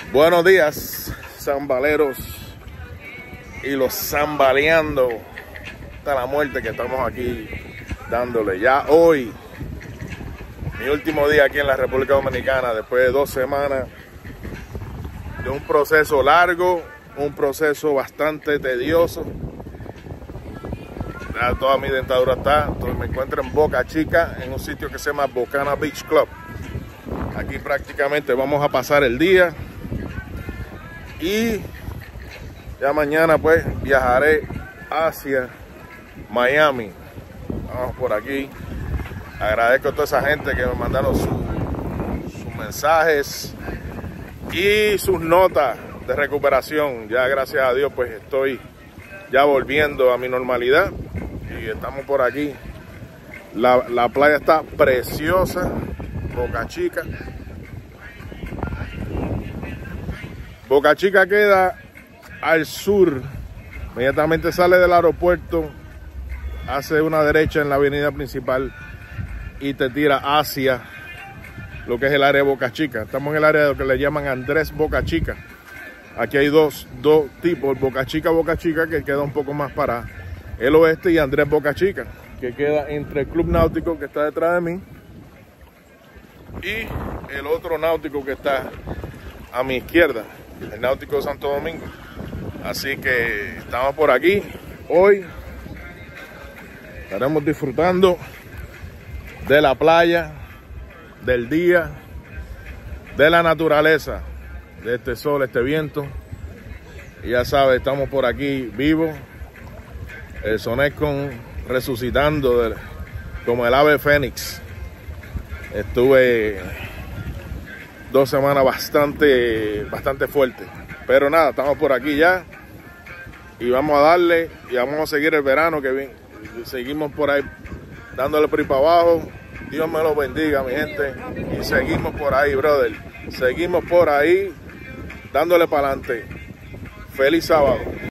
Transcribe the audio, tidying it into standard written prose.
Buenos días, zambaleros y los zambaleando hasta la muerte que estamos aquí dándole. Ya hoy, mi último día aquí en la República Dominicana, después de 2 semanas de un proceso largo, un proceso bastante tedioso. Ya toda mi dentadura está, entonces me encuentro en Boca Chica, en un sitio que se llama Bocana Beach Club. Aquí prácticamente vamos a pasar el día. Y ya mañana pues viajaré hacia Miami. Vamos por aquí. Agradezco a toda esa gente que me mandaron sus mensajes y sus notas de recuperación. Ya gracias a Dios pues estoy ya volviendo a mi normalidad. Y estamos por aquí. La playa está preciosa. Boca Chica. Boca Chica queda al sur, inmediatamente sale del aeropuerto, hace una derecha en la avenida principal y te tira hacia lo que es el área de Boca Chica. Estamos en el área de lo que le llaman Andrés Boca Chica. Aquí hay dos tipos, Boca Chica, que queda un poco más para el oeste, y Andrés Boca Chica, que queda entre el Club Náutico, que está detrás de mí, y el otro náutico que está a mi izquierda, el Náutico de Santo Domingo. Así que estamos por aquí. Hoy estaremos disfrutando de la playa, del día, de la naturaleza, de este sol, este viento. Y ya sabes, estamos por aquí vivos. El Sonexcon resucitando como el ave fénix. Estuve 2 semanas bastante fuerte, pero nada, estamos por aquí ya y vamos a darle y vamos a seguir el verano que viene. Seguimos por ahí dándole por ahí para abajo. Dios me lo bendiga, mi gente, y seguimos por ahí, brother, seguimos por ahí dándole para adelante. Feliz sábado.